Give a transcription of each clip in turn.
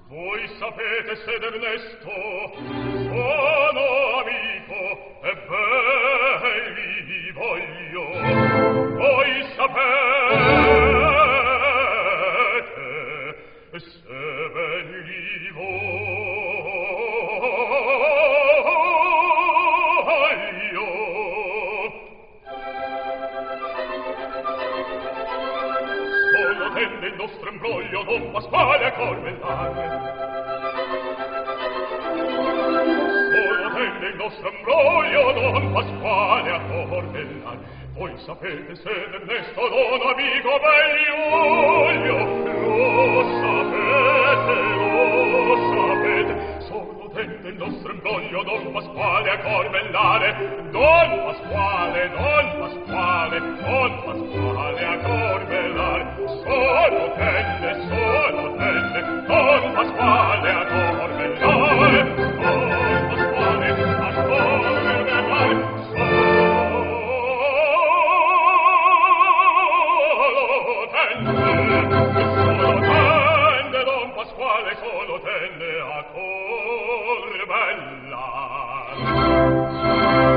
Voi sapete sed Ernesto sono amico e bel vi voglio. Voi sapete se bel vi voglio. Solo tende il nostro imbroglio Don Pasquale a Cormellare. Solo tende il nostro imbroglio Don Pasquale a Cormellare. Voi sapete se Ernesto Don amico Bellioglio. Lo sapete, solo tende il nostro imbroglio Don Pasquale a Cormellare. Don Pasquale, Don Pasquale, Don Pasquale a Cormellare. Solo tende, Don Pasquale a Cormellare. Don Pasquale a Cormellare. Solo tende, Don Pasquale, solo tende a Cormellare.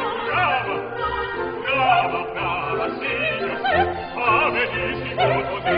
Brava, brava, sì, io sì, a me dici molto